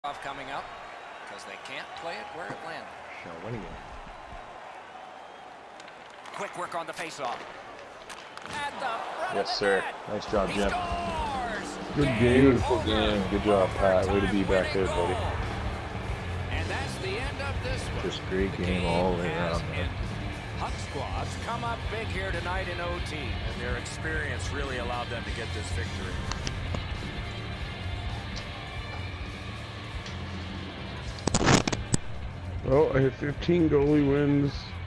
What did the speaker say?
Off coming up because they can't play it where it landed. Winning it. Quick work on the faceoff. Yes, sir. Nice job, Jim. Good game. Beautiful game. Good job, Pat. Way to be back there, buddy. And that's the end of this one. Just great game all the way around, man. Hunt squads come up big here tonight in OT. And their experience really allowed them to get this victory. Well, I have 15 goalie wins.